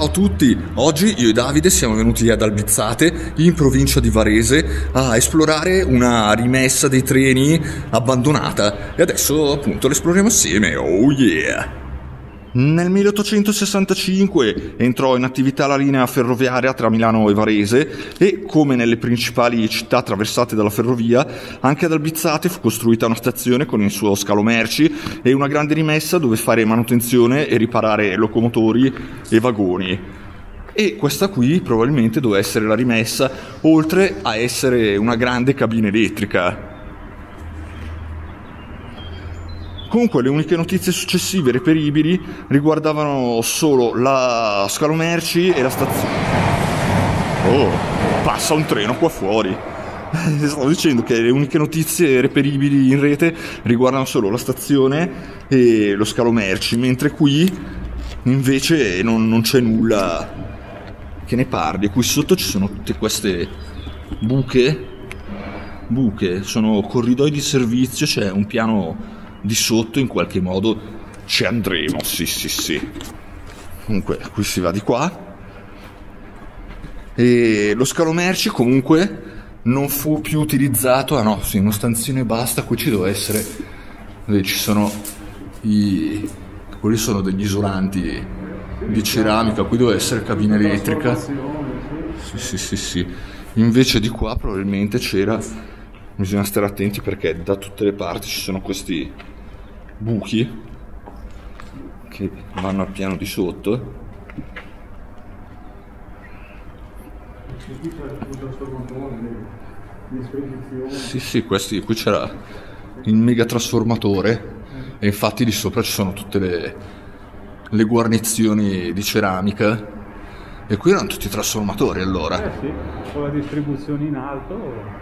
Ciao a tutti, oggi io e Davide siamo venuti ad Albizzate, in provincia di Varese, a esplorare una rimessa dei treni abbandonata e adesso appunto l'esploriamo assieme, oh yeah! Nel 1865 entrò in attività la linea ferroviaria tra Milano e Varese e, come nelle principali città attraversate dalla ferrovia, anche ad Albizzate fu costruita una stazione con il suo scalo merci e una grande rimessa dove fare manutenzione e riparare locomotori e vagoni. E questa qui probabilmente doveva essere la rimessa, oltre a essere una grande cabina elettrica. Comunque le uniche notizie successive reperibili riguardavano solo la scalo merci e la stazione. Oh, passa un treno qua fuori. Stavo dicendo che le uniche notizie reperibili in rete riguardano solo la stazione e lo scalo merci, mentre qui invece non c'è nulla che ne parli. Qui sotto ci sono tutte queste buche, sono corridoi di servizio, c'è un piano di sotto, in qualche modo ci andremo, sì. Comunque qui si va di qua e lo scalo merci comunque non fu più utilizzato. Ah no, sì, uno stanzino e basta. Qui ci deve essere, ci sono quelli sono degli isolanti di ceramica, qui deve essere cabina elettrica, sì. Invece di qua probabilmente c'era, bisogna stare attenti perché da tutte le parti ci sono questi buchi che vanno al piano di sotto. Sì, qui c'era il mega trasformatore e infatti di sopra ci sono tutte le guarnizioni di ceramica e qui erano tutti i trasformatori allora. Sì, con la distribuzione in alto.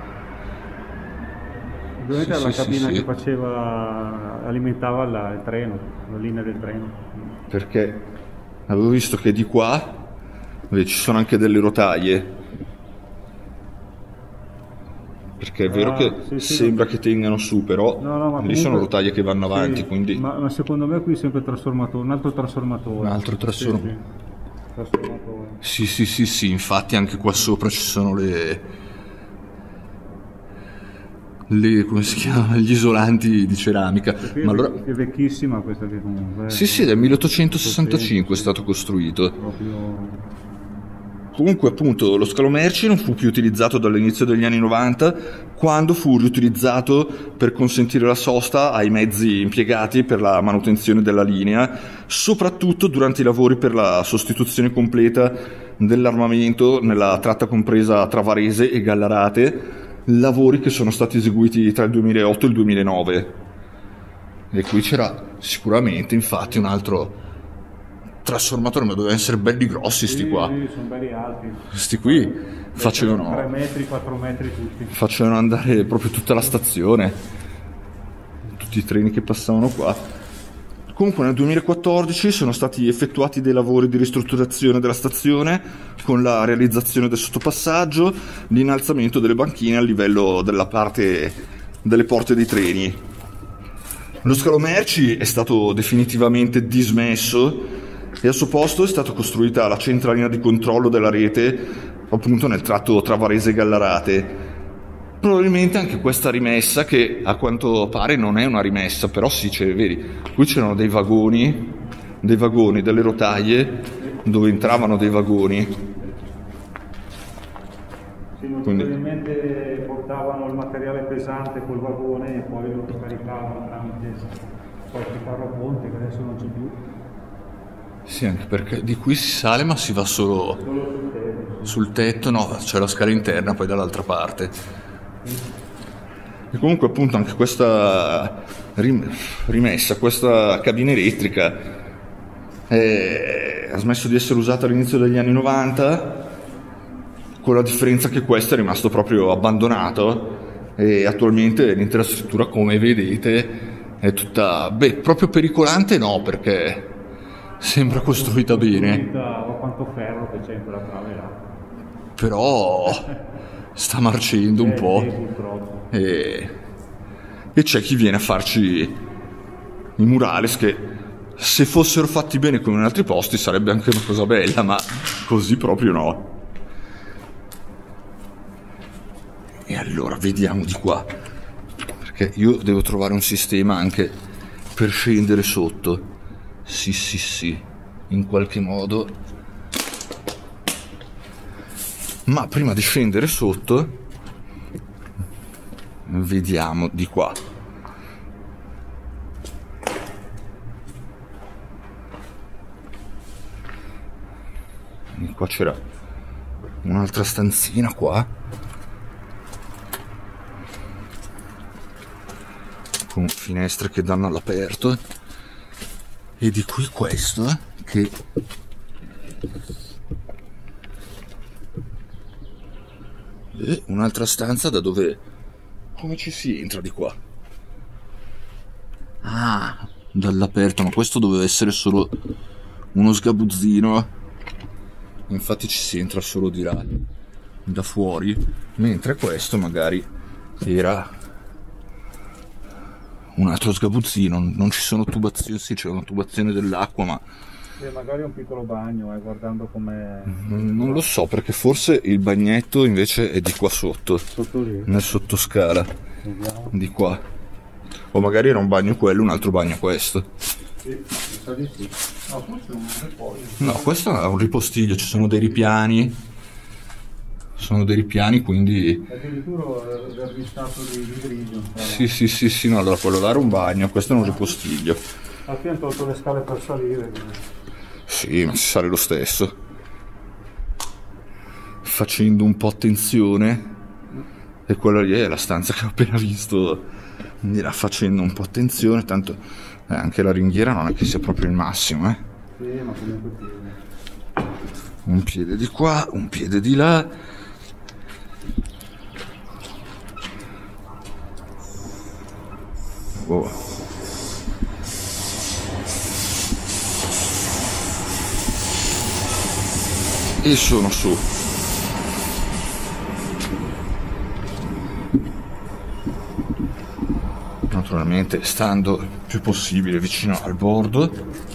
Ovviamente era la cabina che alimentava il treno, la linea del treno. Perché avevo visto che di qua ci sono anche delle rotaie. Perché è vero che sembra che tengano su, però lì sono rotaie che vanno avanti, quindi. Ma secondo me qui è sempre trasformatore, un altro trasformatore. Sì, infatti anche qua sopra ci sono come si chiama? Gli isolanti di ceramica. Ma allora è vecchissima questa che comunque. Sì, del 1865 è stato costruito. Comunque appunto lo scalo merci non fu più utilizzato dall'inizio degli anni 90, quando fu riutilizzato per consentire la sosta ai mezzi impiegati per la manutenzione della linea, soprattutto durante i lavori per la sostituzione completa dell'armamento nella tratta compresa tra Varese e Gallarate, lavori che sono stati eseguiti tra il 2008 e il 2009. E qui c'era sicuramente infatti un altro trasformatore, ma dovevano essere belli grossi sti qua. Sì, sono belli alti. Sti qui facevano 3 metri, 4 metri tutti. Facevano andare proprio tutta la stazione, tutti i treni che passavano qua. Comunque nel 2014 sono stati effettuati dei lavori di ristrutturazione della stazione con la realizzazione del sottopassaggio, l'innalzamento delle banchine a livello della parte delle porte dei treni. Lo scalo merci è stato definitivamente dismesso e al suo posto è stata costruita la centralina di controllo della rete appunto nel tratto tra Varese e Gallarate. Probabilmente anche questa rimessa, che a quanto pare non è una rimessa, però sì, vedi, qui c'erano dei vagoni, delle rotaie dove entravano dei vagoni. Sì, probabilmente portavano il materiale pesante col vagone e poi lo caricavano tramite qualche carro a ponte che adesso non c'è più. Sì, anche perché di qui si sale ma si va solo sul tetto, no, c'è la scala interna poi dall'altra parte. E comunque appunto anche questa rimessa, questa cabina elettrica ha smesso di essere usata all'inizio degli anni 90, con la differenza che questo è rimasto proprio abbandonato e attualmente l'intera struttura, come vedete, è tutta, proprio pericolante no, perché sembra costruita bene. Quanto ferro che c'è in quella trave là. Però sta marcendo un po'. E c'è chi viene a farci i murales che Se fossero fatti bene come in altri posti sarebbe anche una cosa bella, ma così proprio no. E allora vediamo di qua, perché io devo trovare un sistema anche per scendere sotto. Sì, in qualche modo. Ma prima di scendere sotto vediamo di qua. E qua c'era un'altra stanzina qua con finestre che danno all'aperto, e di qui questo che è un'altra stanza da dove, come ci si entra di qua? Ah, dall'aperto, ma questo doveva essere solo uno sgabuzzino, infatti ci si entra solo di là, da fuori, mentre questo magari era un altro sgabuzzino. Non ci sono tubazioni, sì, c'è una tubazione dell'acqua, ma magari un piccolo bagno, guardando com'è. Non lo so, perché forse il bagnetto invece è di qua sotto Lì, nel sottoscala. Vediamo. Di qua, o magari era un bagno quello, un altro bagno questo. Sì, sa di sì. No, forse è un ripostiglio. No, questo è un ripostiglio, ci sono dei ripiani. Sono dei ripiani, quindi addirittura vernistato di grigio. Sì, no, allora quello là era un bagno, questo è un ripostiglio. Alla fine hanno tolto le scale per salire. Sì, ma si sale lo stesso. Facendo un po' attenzione. E quella lì è la stanza che ho appena visto. Quindi là, facendo un po' attenzione, tanto anche la ringhiera non è che sia proprio il massimo, eh. Sì, ma comunque piede. Un piede di qua, un piede di là. Oh. E sono su. Naturalmente stando il più possibile vicino al bordo.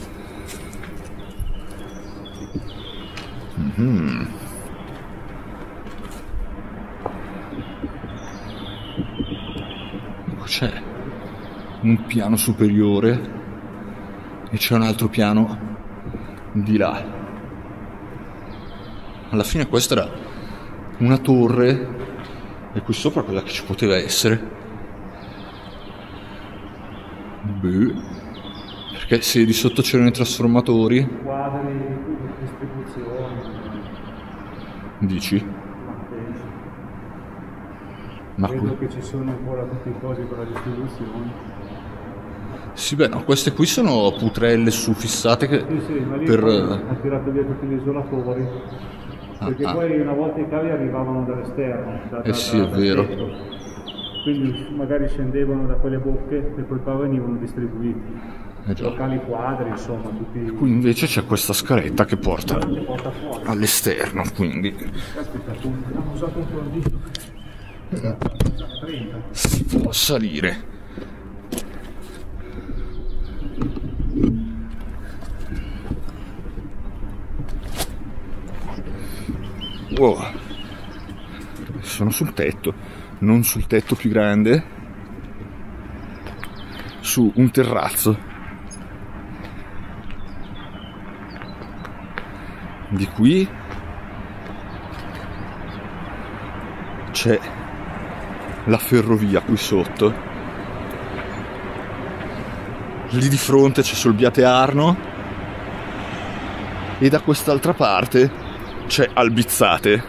C'è un piano superiore e c'è un altro piano di là. Alla fine questa era una torre, e qui sopra cosa che ci poteva essere? Perché se di sotto c'erano i trasformatori, quadri di distribuzione, dici? Ma credo che ci sono ancora tutti i cosi per la distribuzione. Sì, beh, no, queste qui sono putrelle suffissate che sì, ma lì per hanno tirato via tutti gli isolatori, perché poi una volta i cavi arrivavano dall'esterno, sì, è vero. tetto. Quindi magari scendevano da quelle bocche e poi venivano distribuiti. Locali quadri, insomma, tutti. Qui invece c'è questa scaletta che porta fuori all'esterno, quindi aspetta, hanno usato un cordino. 30. Si può salire. Wow. Sono sul tetto, non sul tetto più grande, su un terrazzo. Di qui c'è la ferrovia qui sotto, lì di fronte c'è Solbiate Arno e da quest'altra parte c'è Albizzate.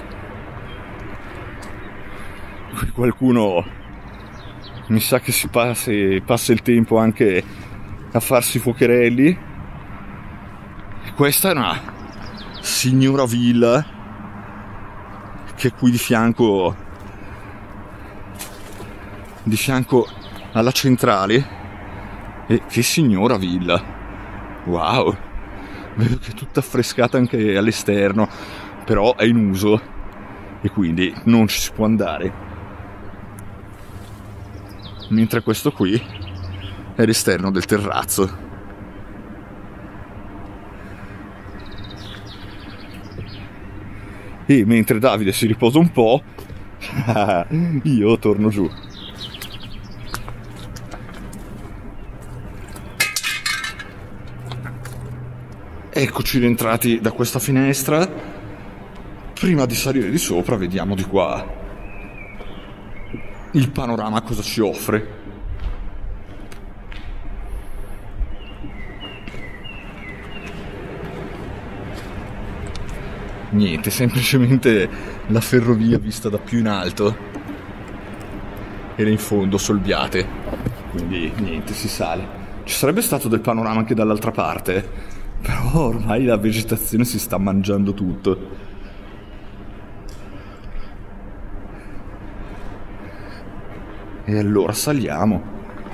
Qui qualcuno mi sa che passa il tempo anche a farsi fuocherelli. Questa è una signora villa che è qui di fianco alla centrale. E che signora villa, wow, vedo che è tutta affrescata anche all'esterno, però è in uso e quindi non ci si può andare, mentre questo qui è l'esterno del terrazzo. e mentre Davide si riposa un po' io torno giù. Eccoci rientrati da questa finestra. Prima di salire di sopra vediamo di qua il panorama cosa ci offre. Niente, semplicemente la ferrovia vista da più in alto e là in fondo Solbiate, quindi niente, si sale. Ci sarebbe stato del panorama anche dall'altra parte, però ormai la vegetazione si sta mangiando tutto. E allora saliamo.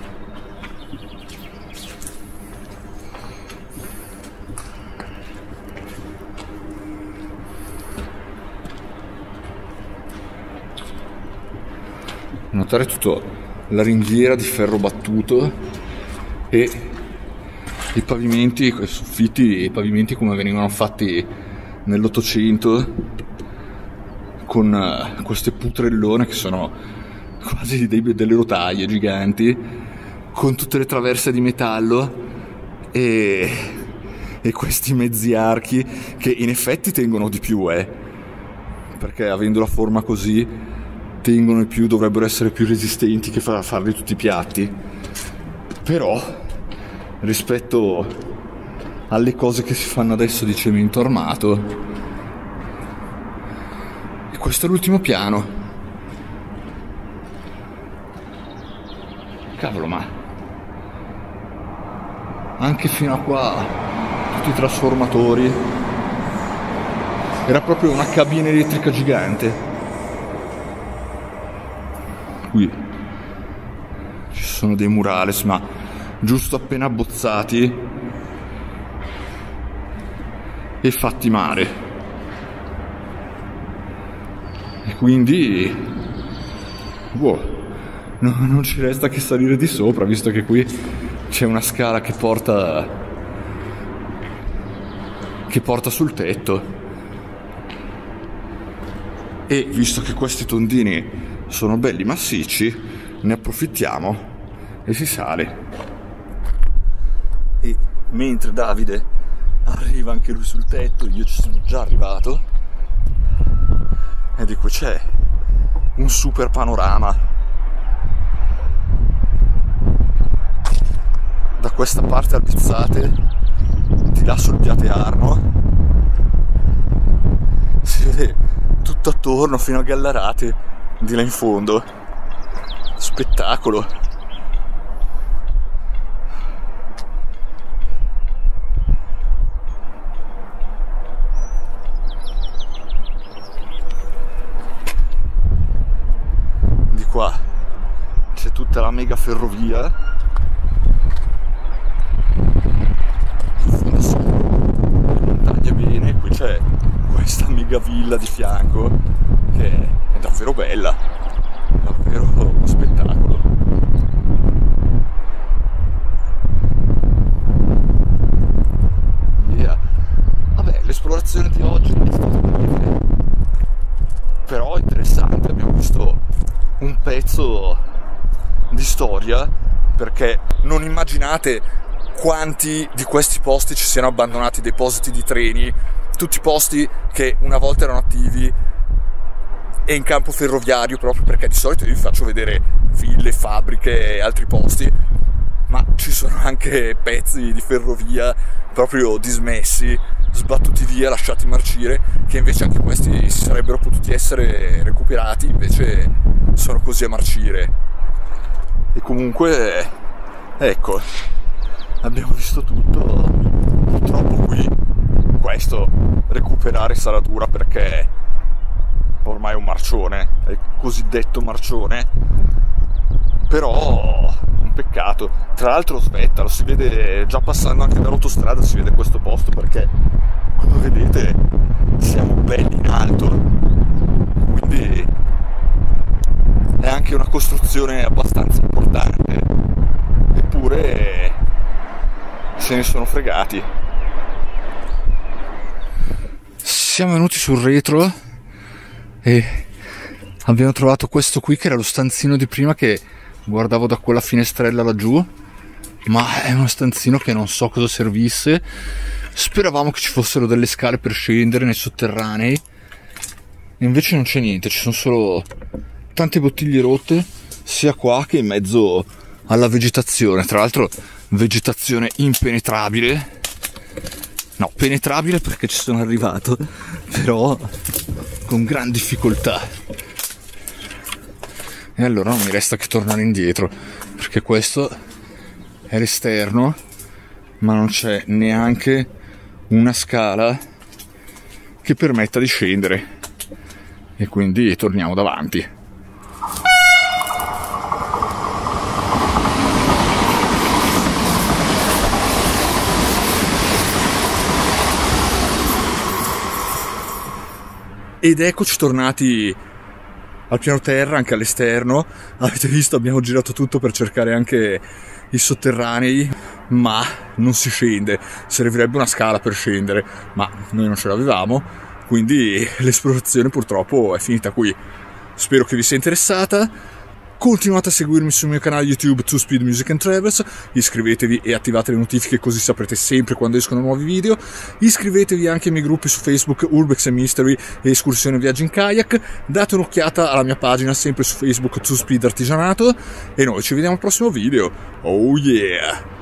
Notare tutta la ringhiera di ferro battuto e i pavimenti, i soffitti e i pavimenti come venivano fatti nell'Ottocento, con queste putrellone che sono quasi delle rotaie giganti, con tutte le traverse di metallo e questi mezzi archi che in effetti tengono di più, perché avendo la forma così tengono di più, dovrebbero essere più resistenti che farli tutti i piatti. Però rispetto alle cose che si fanno adesso di cemento armato, e questo è l'ultimo piano. Cavolo, ma anche fino a qua tutti i trasformatori, era proprio una cabina elettrica gigante. Qui ci sono dei murales, ma giusto appena abbozzati e fatti male, e quindi non ci resta che salire di sopra, visto che qui c'è una scala che porta sul tetto, e visto che questi tondini sono belli massicci, ne approfittiamo e si sale. E mentre Davide arriva anche lui sul tetto, io ci sono già arrivato, ed ecco c'è un super panorama. Da questa parte Albizzate, di là Solbiate Arno, si vede tutto attorno fino a Gallarate di là in fondo. Spettacolo. Di qua c'è tutta la mega ferrovia, in fondo sono le montagne bene, qui c'è questa mega villa di fianco che è davvero bella, davvero uno spettacolo. Yeah. Vabbè, l'esplorazione di oggi è stata breve, però interessante. Abbiamo visto un pezzo di storia, perché non immaginate quanti di questi posti ci siano abbandonati depositi di treni, tutti posti che una volta erano attivi e in campo ferroviario, proprio perché di solito io vi faccio vedere ville, fabbriche e altri posti, ma ci sono anche pezzi di ferrovia proprio dismessi, sbattuti via, lasciati marcire, che invece anche questi si sarebbero potuti essere recuperati, invece sono così a marcire. E comunque ecco, abbiamo visto tutto. Purtroppo qui questo recuperare sarà dura, perché ormai è un marcione, è il cosiddetto marcione, però un peccato. Tra l'altro aspetta, lo si vede già passando anche dall'autostrada, si vede questo posto, perché come vedete siamo belli in alto, quindi è anche una costruzione abbastanza importante, eppure se ne sono fregati. Siamo venuti sul retro e abbiamo trovato questo qui che era lo stanzino di prima che guardavo da quella finestrella laggiù, ma è uno stanzino che non so cosa servisse. Speravamo che ci fossero delle scale per scendere nei sotterranei e invece non c'è niente, ci sono solo tante bottiglie rotte sia qua che in mezzo alla vegetazione, tra l'altro vegetazione impenetrabile, no, penetrabile perché ci sono arrivato, però con gran difficoltà. E allora non mi resta che tornare indietro, perché questo è l'esterno, ma non c'è neanche una scala che permetta di scendere, e quindi torniamo davanti. Ed eccoci tornati al piano terra, anche all'esterno. Avete visto, abbiamo girato tutto per cercare anche i sotterranei, ma non si scende. Servirebbe una scala per scendere, ma noi non ce l'avevamo, quindi l'esplorazione purtroppo è finita qui. Spero che vi sia interessata. Continuate a seguirmi sul mio canale YouTube 2Speed Music and Travels, iscrivetevi e attivate le notifiche così saprete sempre quando escono nuovi video. Iscrivetevi anche ai miei gruppi su Facebook Urbex and Mystery e Escursione Viaggi in Kayak. Date un'occhiata alla mia pagina sempre su Facebook 2Speed Artigianato e noi ci vediamo al prossimo video. Oh yeah!